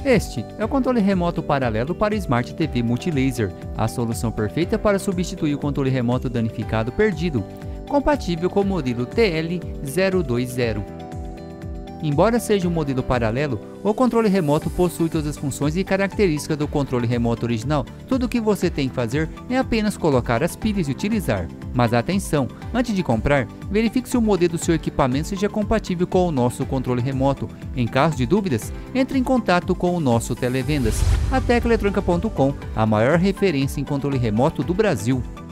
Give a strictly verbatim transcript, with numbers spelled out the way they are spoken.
Este é o controle remoto paralelo para Smart T V Multilaser, a solução perfeita para substituir o controle remoto danificado perdido, compatível com o modelo T L zero dois zero. Embora seja um modelo paralelo, o controle remoto possui todas as funções e características do controle remoto original. Tudo o que você tem que fazer é apenas colocar as pilhas e utilizar. Mas atenção, antes de comprar, verifique se o modelo do seu equipamento seja compatível com o nosso controle remoto. Em caso de dúvidas, entre em contato com o nosso televendas. A Tecla Eletrônica ponto com, a maior referência em controle remoto do Brasil.